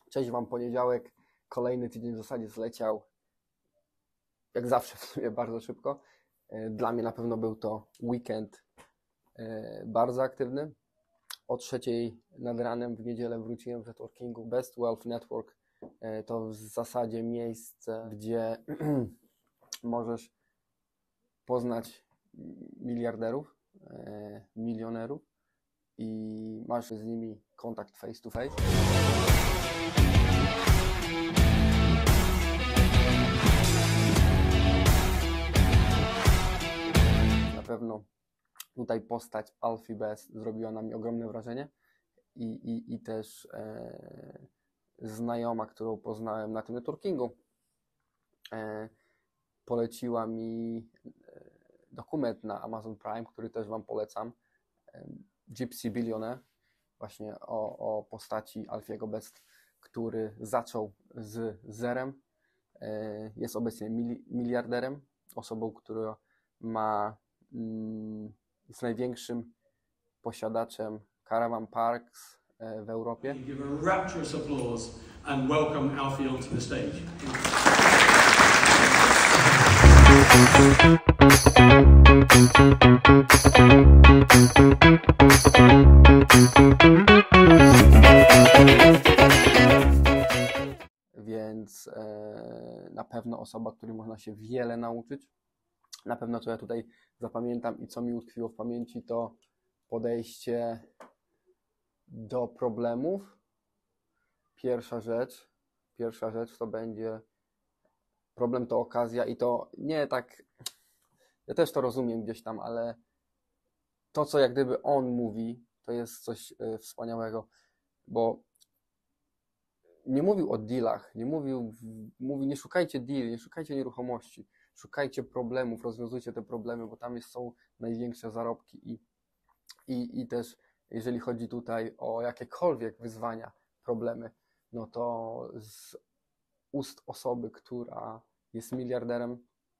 Cześć Wam, poniedziałek, kolejny tydzień w zasadzie zleciał, jak zawsze w sumie bardzo szybko. Dla mnie na pewno był to weekend bardzo aktywny. O 3:00 nad ranem w niedzielę wróciłem z networkingu. Best Wealth Network to w zasadzie miejsce, gdzie możesz poznać miliarderów, milionerów i masz z nimi kontakt face to face. Na pewno tutaj postać Alfie Best zrobiła na mnie ogromne wrażenie i też znajoma, którą poznałem na tym networkingu, poleciła mi dokument na Amazon Prime, który też Wam polecam, Gypsy Billionaire, właśnie o postaci Alfiego Best, który zaczął z zerem, jest obecnie miliarderem, osobą, która jest największym posiadaczem caravan parks w Europie. Give a rapturous applause and welcome Alfie onto the stage. Więc na pewno osoba, której można się wiele nauczyć. Na pewno co ja tutaj zapamiętam i co mi utkwiło w pamięci, to podejście do problemów. Pierwsza rzecz to będzie problem, to okazja i to nie tak, ja też to rozumiem gdzieś tam, ale to, co jak gdyby on mówi, to jest coś wspaniałego, bo nie mówił o dealach, mówi nie szukajcie deal, nie szukajcie nieruchomości, szukajcie problemów, rozwiązujcie te problemy, bo tam są największe zarobki i też jeżeli chodzi tutaj o jakiekolwiek wyzwania, problemy, no to z ust osoby, która jest miliarderem,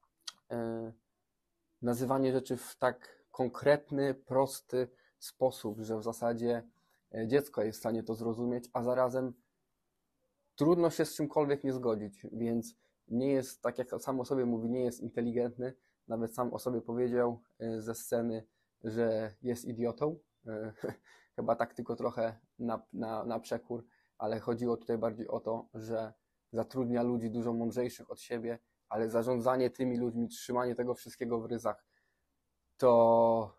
nazywanie rzeczy w tak konkretny, prosty sposób, że w zasadzie dziecko jest w stanie to zrozumieć, a zarazem trudno się z czymkolwiek nie zgodzić, więc nie jest, tak jak sam o sobie mówi, nie jest inteligentny, nawet sam o sobie powiedział ze sceny, że jest idiotą, chyba tak tylko trochę na przekór, ale chodziło tutaj bardziej o to, że zatrudnia ludzi dużo mądrzejszych od siebie, ale zarządzanie tymi ludźmi, trzymanie tego wszystkiego w ryzach, to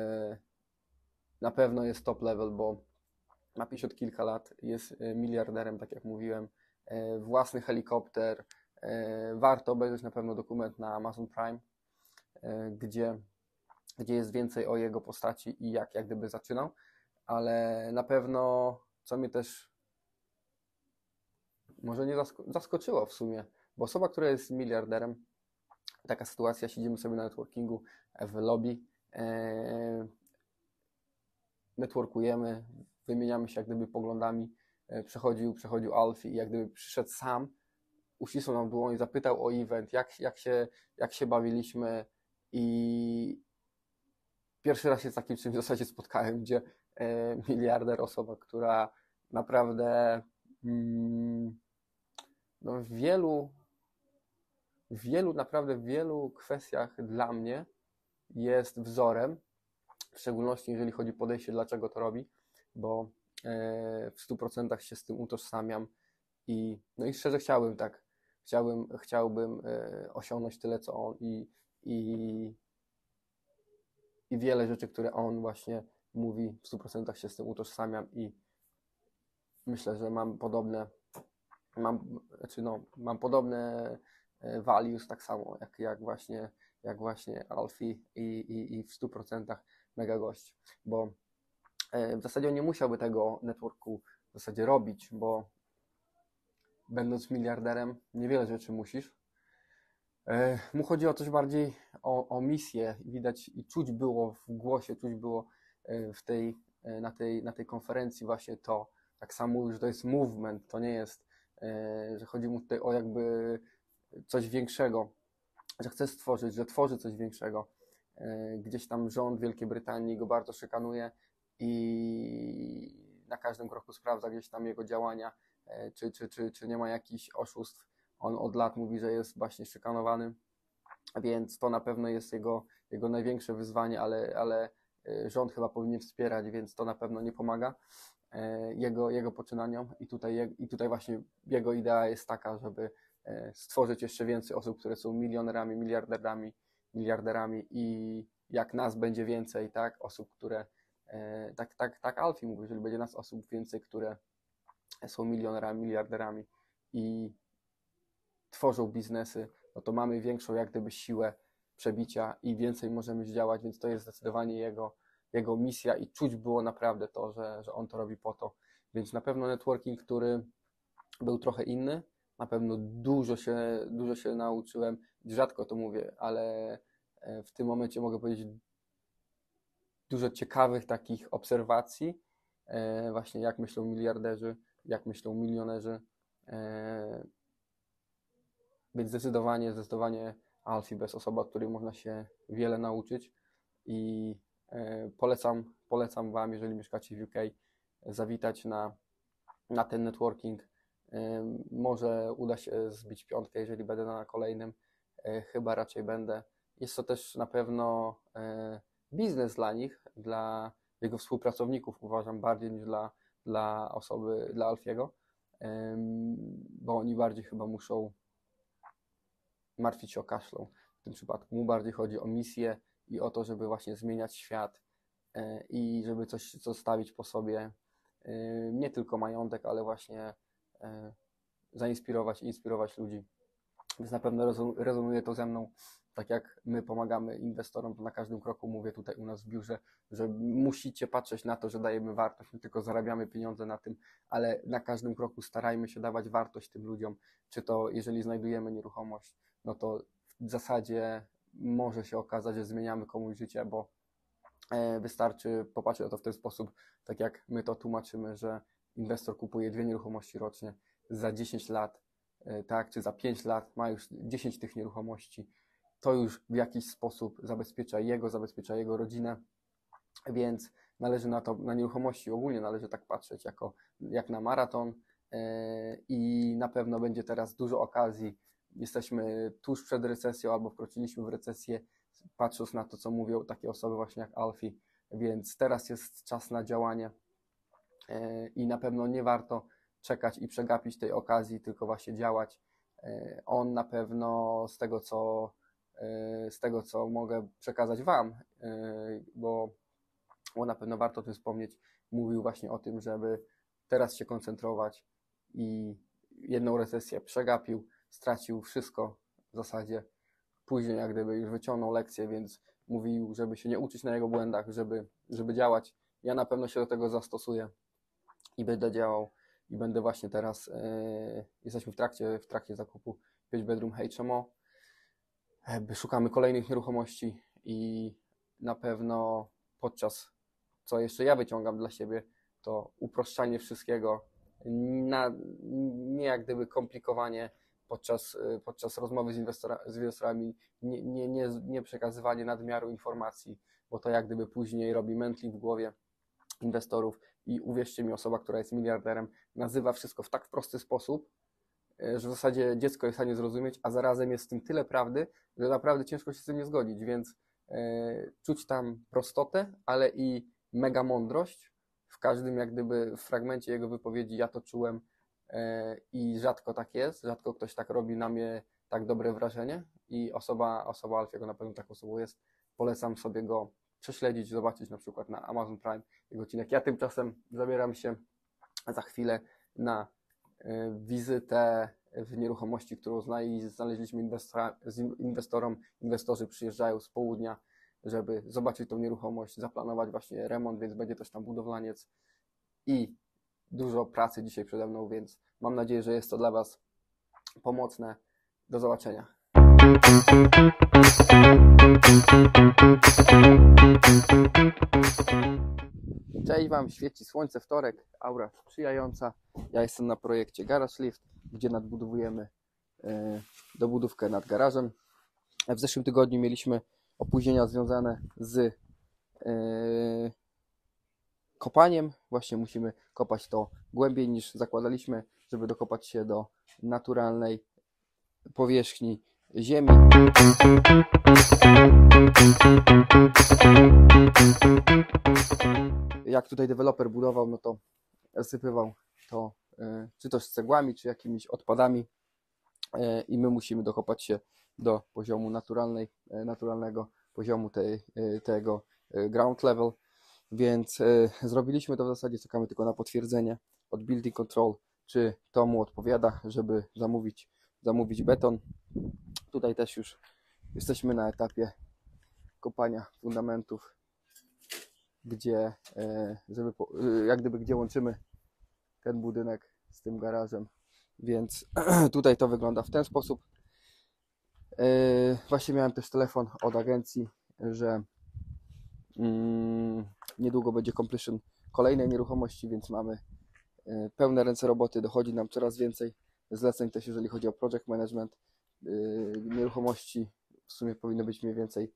na pewno jest top level, bo ma 50 kilka lat, jest miliarderem, tak jak mówiłem, własny helikopter. Warto obejrzeć na pewno dokument na Amazon Prime, gdzie jest więcej o jego postaci i jak gdyby zaczynał, ale na pewno, co mnie też może nie zaskoczyło w sumie, bo osoba, która jest miliarderem, taka sytuacja, siedzimy sobie na networkingu w lobby, networkujemy, wymieniamy się jak gdyby poglądami, przechodził Alfie i jak gdyby przyszedł sam, uścisnął nam dłoń, zapytał o event, jak się bawiliśmy i pierwszy raz się z takim czymś w zasadzie spotkałem, gdzie miliarder, osoba, która naprawdę no w wielu kwestiach dla mnie jest wzorem, w szczególności jeżeli chodzi o podejście, dlaczego to robi, bo w 100% się z tym utożsamiam i szczerze chciałbym osiągnąć tyle, co on i wiele rzeczy, które on właśnie mówi, w 100% się z tym utożsamiam i myślę, że mam podobne values, tak samo jak właśnie Alfie i w 100% mega gość, bo w zasadzie on nie musiałby tego networku w zasadzie robić, bo będąc miliarderem niewiele rzeczy musisz. Mu chodzi o coś bardziej, o misję, widać i czuć było w głosie, czuć było na tej konferencji właśnie to, tak samo mówił, że to jest movement, to nie jest, że chodzi mu tutaj o jakby coś większego, że chce stworzyć, że tworzy coś większego. Gdzieś tam rząd Wielkiej Brytanii go bardzo szykanuje i na każdym kroku sprawdza gdzieś tam jego działania czy nie ma jakichś oszustw. On od lat mówi, że jest właśnie szykanowany, więc to na pewno jest jego największe wyzwanie, ale rząd chyba powinien wspierać, więc to na pewno nie pomaga jego poczynaniom i tutaj właśnie jego idea jest taka, żeby stworzyć jeszcze więcej osób, które są milionerami, miliarderami i jak nas będzie więcej, tak, osób, które tak Alfie mówi, jeżeli będzie nas osób więcej, które są milionerami, miliarderami i tworzą biznesy, no to mamy większą jak gdyby siłę przebicia i więcej możemy działać, więc to jest zdecydowanie jego misja i czuć było naprawdę to, że on to robi po to. Więc na pewno networking, który był trochę inny, na pewno dużo się nauczyłem, rzadko to mówię, ale w tym momencie mogę powiedzieć dużo ciekawych takich obserwacji, właśnie jak myślą miliarderzy, jak myślą milionerzy, więc zdecydowanie Alfie jest osoba, od której można się wiele nauczyć i polecam Wam, jeżeli mieszkacie w UK, zawitać na ten networking. Może uda się zbić piątkę, jeżeli będę na kolejnym, chyba raczej będę. Jest to też na pewno biznes dla nich, dla jego współpracowników, uważam, bardziej niż dla Alfiego, bo oni bardziej chyba muszą martwić się o cashflow. W tym przypadku mu bardziej chodzi o misję i o to, żeby właśnie zmieniać świat i żeby coś zostawić po sobie, nie tylko majątek, ale właśnie zainspirować i inspirować ludzi. Więc na pewno rezonuje to ze mną, tak jak my pomagamy inwestorom, to na każdym kroku mówię tutaj u nas w biurze, że musicie patrzeć na to, że dajemy wartość, nie tylko zarabiamy pieniądze na tym, ale na każdym kroku starajmy się dawać wartość tym ludziom, czy to jeżeli znajdujemy nieruchomość, no to w zasadzie może się okazać, że zmieniamy komuś życie, bo wystarczy popatrzeć na to w ten sposób, tak jak my to tłumaczymy, że inwestor kupuje 2 nieruchomości rocznie, za 10 lat, tak, czy za 5 lat ma już 10 tych nieruchomości, to już w jakiś sposób zabezpiecza jego rodzinę, więc należy na nieruchomości ogólnie należy tak patrzeć jak na maraton i na pewno będzie teraz dużo okazji. Jesteśmy tuż przed recesją albo wkroczyliśmy w recesję, patrząc na to, co mówią takie osoby właśnie jak Alfie, więc teraz jest czas na działanie i na pewno nie warto czekać i przegapić tej okazji, tylko właśnie działać. On na pewno z tego, co mogę przekazać Wam, bo na pewno warto o tym wspomnieć, mówił właśnie o tym, żeby teraz się koncentrować i jedną recesję przegapił, stracił wszystko w zasadzie. Później jak gdyby już wyciągnął lekcję, więc mówił, żeby się nie uczyć na jego błędach, żeby działać. Ja na pewno się do tego zastosuję i będę działał i będę właśnie teraz, jesteśmy w trakcie zakupu 5-bedroom HMO, szukamy kolejnych nieruchomości i na pewno co jeszcze ja wyciągam dla siebie, to uproszczanie wszystkiego, nie jak gdyby komplikowanie podczas rozmowy z inwestorami, nie przekazywanie nadmiaru informacji, bo to jak gdyby później robi mętlik w głowie inwestorów i uwierzcie mi, osoba, która jest miliarderem, nazywa wszystko w tak prosty sposób, że w zasadzie dziecko jest w stanie zrozumieć, a zarazem jest w tym tyle prawdy, że naprawdę ciężko się z tym nie zgodzić, więc czuć tam prostotę, ale i mega mądrość. W każdym jak gdyby fragmencie jego wypowiedzi ja to czułem i rzadko tak jest, rzadko ktoś tak robi na mnie tak dobre wrażenie i osoba Alfiego na pewno taką osobą jest. Polecam sobie go prześledzić, zobaczyć na przykład na Amazon Prime jego odcinek. Ja tymczasem zabieram się za chwilę na wizytę w nieruchomości, którą znaleźliśmy inwestorom. Inwestorzy przyjeżdżają z południa, żeby zobaczyć tą nieruchomość, zaplanować właśnie remont, więc będzie też tam budowlaniec i dużo pracy dzisiaj przede mną, więc mam nadzieję, że jest to dla Was pomocne. Do zobaczenia. Cześć Wam, świeci słońce, wtorek, aura sprzyjająca. Ja jestem na projekcie Garage Lift, gdzie nadbudowujemy dobudówkę nad garażem. W zeszłym tygodniu mieliśmy opóźnienia związane z kopaniem. Właśnie musimy kopać to głębiej niż zakładaliśmy. żeby dokopać się do naturalnej powierzchni ziemi. Jak tutaj deweloper budował, no to zasypywał to czy to z cegłami, czy jakimiś odpadami i my musimy dokopać się do poziomu naturalnego poziomu tego ground level, więc zrobiliśmy to w zasadzie, czekamy tylko na potwierdzenie od Building Control, czy to mu odpowiada, żeby zamówić beton. Tutaj też już jesteśmy na etapie kopania fundamentów, gdzie gdzie łączymy ten budynek z tym garażem, więc tutaj to wygląda w ten sposób. Właśnie miałem też telefon od agencji, że niedługo będzie completion kolejnej nieruchomości, więc mamy pełne ręce roboty, dochodzi nam coraz więcej zleceń też, jeżeli chodzi o project management nieruchomości. W sumie powinno być mniej więcej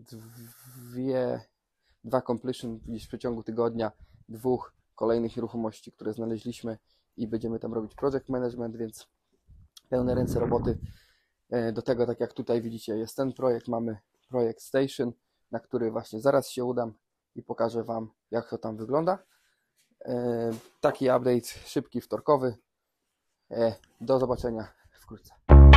dwa completion gdzieś w przeciągu tygodnia, 2 kolejnych nieruchomości, które znaleźliśmy i będziemy tam robić project management, więc pełne ręce roboty. Do tego, tak jak tutaj widzicie, jest ten projekt, mamy projekt Station, na który właśnie zaraz się udam i pokażę Wam, jak to tam wygląda. Taki update szybki, wtorkowy. Do zobaczenia wkrótce.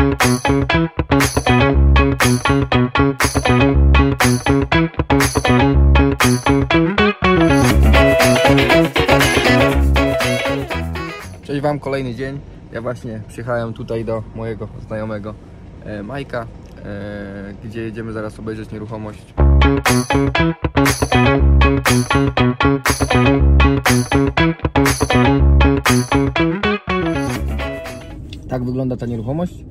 Cześć Wam, kolejny dzień. Ja właśnie przyjechałem tutaj do mojego znajomego Majka, gdzie jedziemy zaraz obejrzeć nieruchomość. Tak wygląda ta nieruchomość.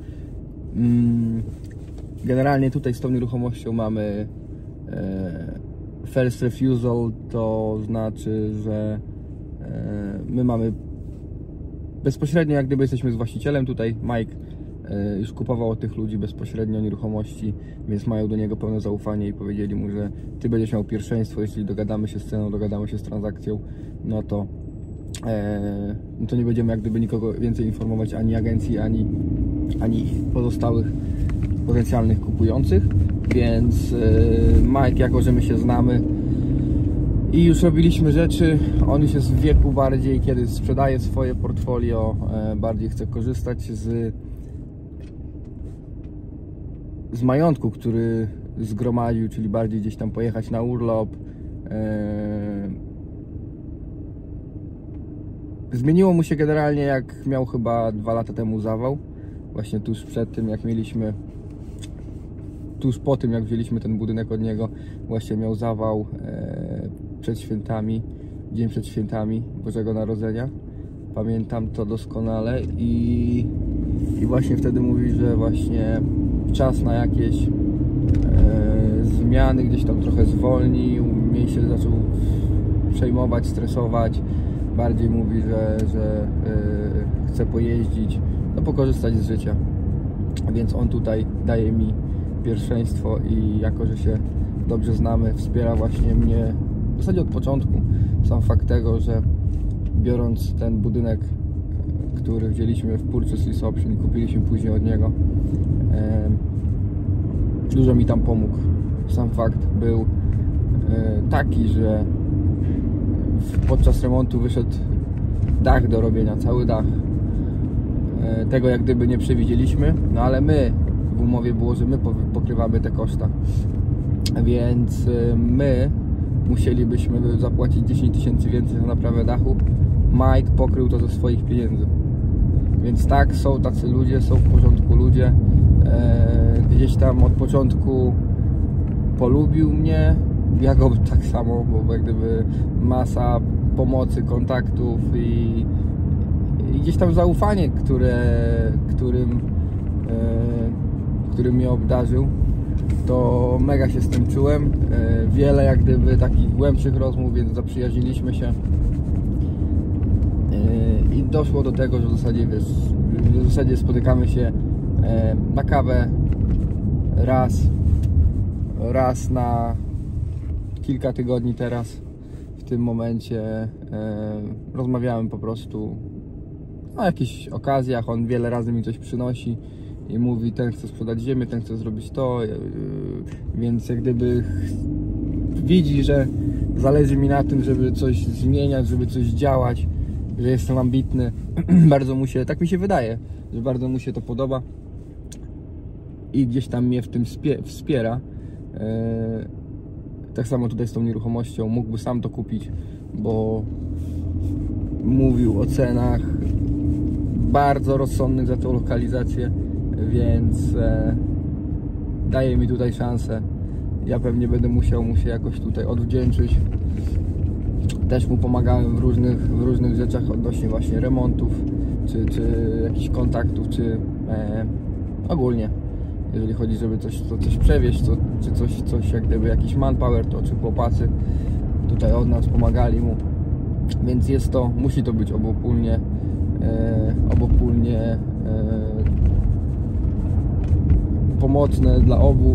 Generalnie tutaj z tą nieruchomością mamy first refusal, to znaczy, że my mamy bezpośrednio, jak gdyby jesteśmy z właścicielem. Tutaj Mike już kupował od tych ludzi bezpośrednio nieruchomości, więc mają do niego pełne zaufanie i powiedzieli mu, że ty będziesz miał pierwszeństwo, jeśli dogadamy się z ceną, dogadamy się z transakcją, no to nie będziemy jak gdyby nikogo więcej informować, ani agencji, ani pozostałych potencjalnych kupujących, więc Mike, jako że my się znamy i już robiliśmy rzeczy, on już jest w wieku bardziej, kiedy sprzedaje swoje portfolio, bardziej chce korzystać z majątku, który zgromadził, czyli bardziej gdzieś tam pojechać na urlop. Zmieniło mu się generalnie, jak miał chyba 2 lata temu zawał, właśnie tuż przed tym, jak mieliśmy, tuż po tym, jak wzięliśmy ten budynek od niego, właśnie miał zawał przed świętami, dzień przed świętami Bożego Narodzenia. Pamiętam to doskonale i właśnie wtedy mówi, że właśnie czas na jakieś zmiany, gdzieś tam trochę zwolnił, mniej się zaczął przejmować, stresować. Bardziej mówi, że chce pojeździć, no pokorzystać z życia. Więc on tutaj daje mi pierwszeństwo i jako, że się dobrze znamy, wspiera właśnie mnie w zasadzie od początku. Sam fakt tego, że biorąc ten budynek, który wzięliśmy w Purchase Lease Option i kupiliśmy później od niego, dużo mi tam pomógł. Sam fakt był taki, że podczas remontu wyszedł dach do robienia, cały dach. Tego jak gdyby nie przewidzieliśmy, no ale my, w umowie było, że my pokrywamy te koszta, więc my musielibyśmy zapłacić 10 000 więcej za naprawę dachu. Mike pokrył to ze swoich pieniędzy. Więc tak, są tacy ludzie, są w porządku ludzie. Gdzieś tam od początku polubił mnie, ja go tak samo, bo jak gdyby masa pomocy, kontaktów i gdzieś tam zaufanie, którym mnie obdarzył, to mega się z tym czułem. Wiele jak gdyby takich głębszych rozmów, więc zaprzyjaźniliśmy się i doszło do tego, że w zasadzie spotykamy się na kawę raz na kilka tygodni teraz. W tym momencie rozmawiałem po prostu o jakichś okazjach. On wiele razy mi coś przynosi i mówi, ten chce sprzedać ziemię, ten chce zrobić to, więc jak gdyby widzi, że zależy mi na tym, żeby coś zmieniać, żeby coś działać, że jestem ambitny. Bardzo mu się, tak mi się wydaje, że bardzo mu się to podoba i gdzieś tam mnie w tym wspiera. Tak samo tutaj z tą nieruchomością, mógłby sam to kupić, bo mówił o cenach bardzo rozsądnych za tą lokalizację, więc daje mi tutaj szansę. Ja pewnie będę musiał mu się jakoś tutaj odwdzięczyć. Też mu pomagałem w różnych rzeczach odnośnie właśnie remontów, czy jakichś kontaktów, czy ogólnie, jeżeli chodzi, żeby coś przewieźć, czy coś jak gdyby jakiś manpower, to czy chłopacy tutaj od nas pomagali mu. Więc jest to, musi to być obopólnie pomocne dla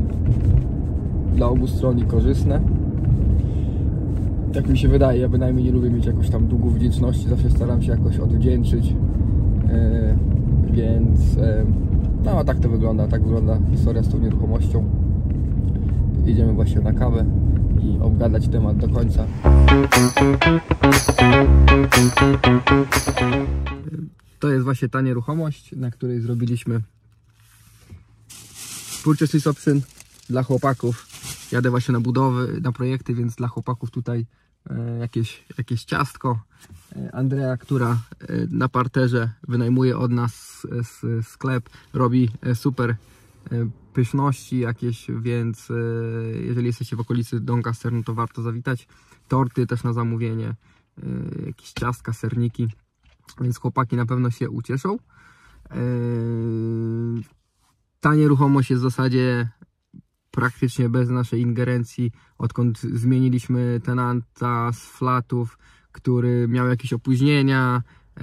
obu stron i korzystne. Tak mi się wydaje, ja bynajmniej nie lubię mieć jakoś tam długów wdzięczności, zawsze staram się jakoś odwdzięczyć, więc no tak to wygląda, tak wygląda historia z tą nieruchomością. Idziemy właśnie na kawę i obgadać temat do końca. To jest właśnie ta nieruchomość, na której zrobiliśmy purchase option dla chłopaków. Jadę właśnie na budowy, na projekty, więc dla chłopaków tutaj jakieś ciastko. Andrea, która na parterze wynajmuje od nas sklep, robi super pyszności jakieś, więc jeżeli jesteście w okolicy Doncaster, no to warto zawitać. Torty też na zamówienie, jakieś ciastka, serniki, więc chłopaki na pewno się ucieszą. Ta nieruchomość jest w zasadzie praktycznie bez naszej ingerencji, odkąd zmieniliśmy tenanta z flatów, który miał jakieś opóźnienia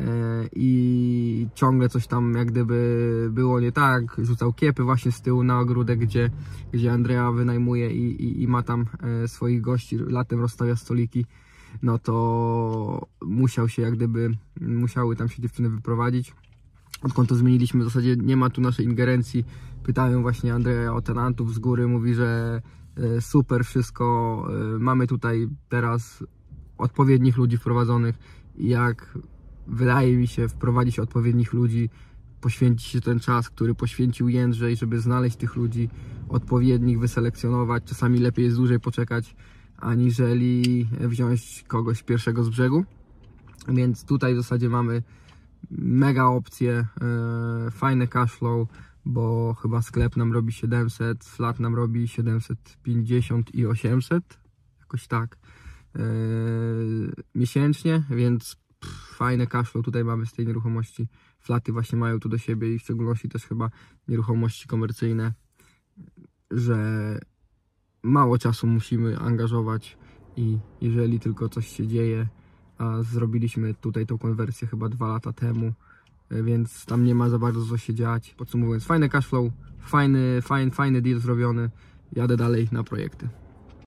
i ciągle coś tam jak gdyby było nie tak, rzucał kiepy właśnie z tyłu na ogródek, gdzie Andrea wynajmuje i ma tam swoich gości, latem rozstawia stoliki, no to musiały tam się dziewczyny wyprowadzić. Odkąd to zmieniliśmy, w zasadzie nie ma tu naszej ingerencji. Pytałem właśnie Andrea o tenantów z góry, mówi, że super wszystko, mamy tutaj teraz odpowiednich ludzi wprowadzonych i jak wydaje mi się wprowadzić odpowiednich ludzi, poświęcić się ten czas, który poświęcił Jędrzej, żeby znaleźć tych ludzi odpowiednich, wyselekcjonować. Czasami lepiej jest dłużej poczekać, aniżeli wziąć kogoś pierwszego z brzegu. Więc tutaj w zasadzie mamy mega opcje, fajne cashflow, bo chyba sklep nam robi 700, flat nam robi 750 i 800, jakoś tak, miesięcznie, więc fajne cashflow tutaj mamy z tej nieruchomości. Flaty właśnie mają tu do siebie i w szczególności też chyba nieruchomości komercyjne, że mało czasu musimy angażować i jeżeli tylko coś się dzieje, a zrobiliśmy tutaj tą konwersję chyba 2 lata temu, więc tam nie ma za bardzo co się dziać. Podsumowując, fajny cashflow, fajny deal zrobiony, jadę dalej na projekty.